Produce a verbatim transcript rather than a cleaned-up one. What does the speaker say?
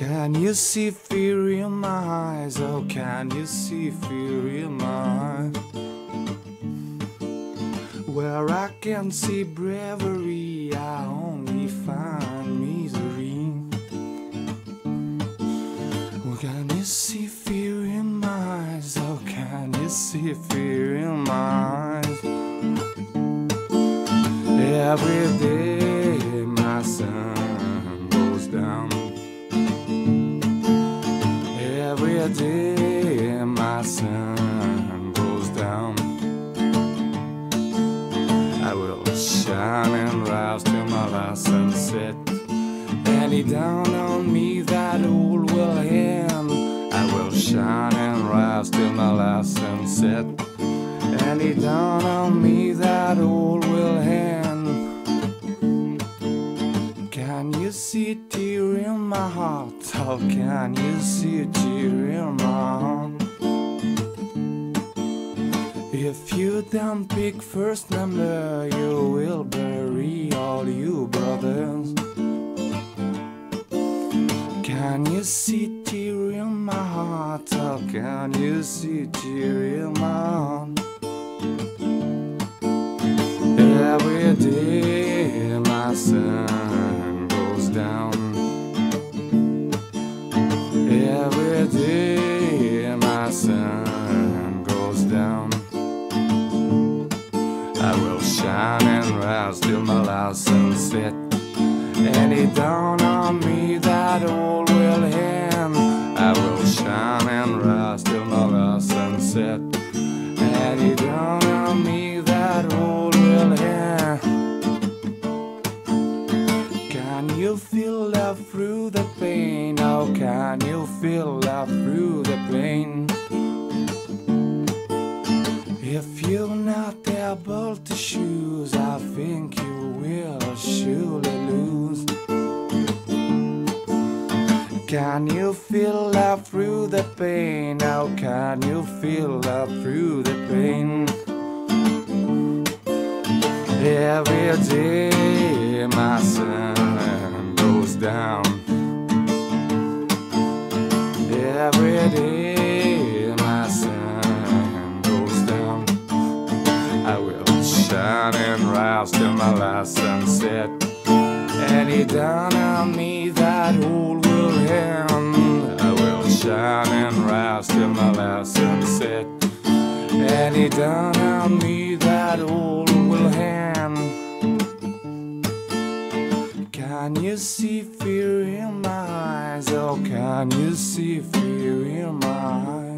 Can you see fear in my eyes? Oh, can you see fear in my eyes? Where I can see bravery, I only find misery. Oh, can you see fear in my eyes? Oh, can you see fear in my eyes? Every day my sun goes down. Every day my sun goes down. I will shine and rise till my last sunset. Any down on me that all will end. I will shine and rise till my last sunset. Any down on me that all will end. Can you see a tear in my heart? How can you see a tear in my heart? If you don't pick first number, you will bury all you brothers. Can you see a tear in my heart? How can you see a tear in my heart? Every day my sun goes down. Every day my sun goes down. I will shine and rise till my last sunset. Any dawn on me that all will end. I will shine and rise till my last sunset. Any dawn on me that all will end. Can you feel love through the pain? How can you feel love through the pain? If you're not able to choose, I think you will surely lose. Can you feel love through the pain? How can you feel love through the pain? Every day my sun goes down. Every day my sun goes down. I will shine and rise till my last sunset. Any dawn on me that all will end. I will shine and rise till my last sunset. Any dawn on me that all will end. Can you see fear in my eyes? Oh, can you see fear in my eyes?